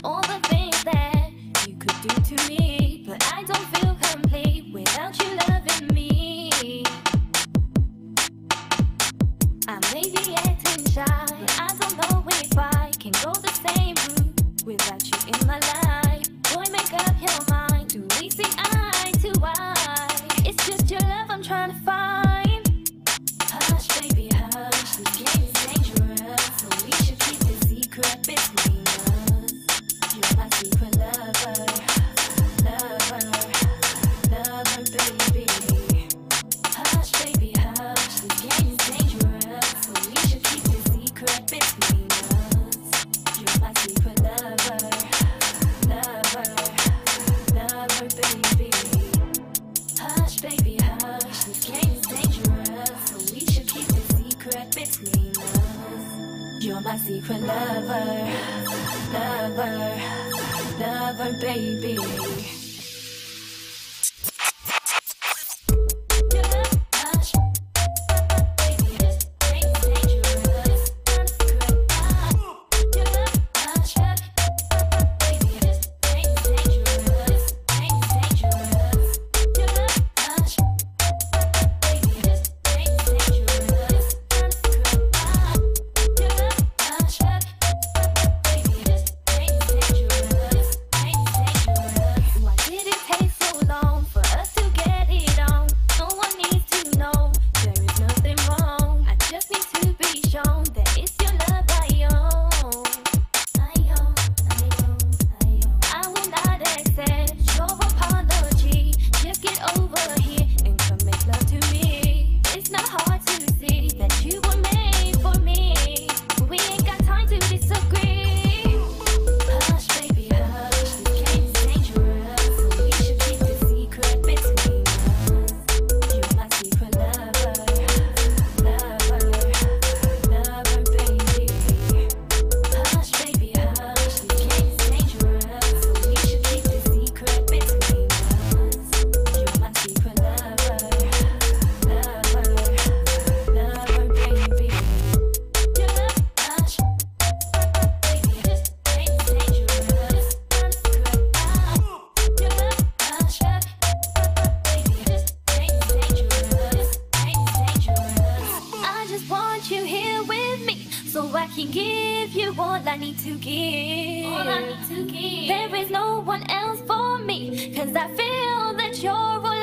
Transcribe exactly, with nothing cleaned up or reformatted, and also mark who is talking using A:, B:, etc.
A: all the things that you could do to me, but I don't feel complete without you loving me. I may be acting shy, but I don't know if I can go the same route without you in my life. Boy, make up your mind. Do we see eye to eye? It's just your love I'm trying to find. Hush, baby, hush. This game is dangerous, so we should keep this secret between us. You're my secret lover, lover, lover, baby. Hush, baby, hush. This game is dangerous, so we should keep this secret between us. You're my secret lover, lover, lover, baby. Hush, baby, hush. This game is dangerous, so we should keep this secret between us. You're my secret lover, lover, lover, baby. There is no one else for me, 'cause I feel that you're all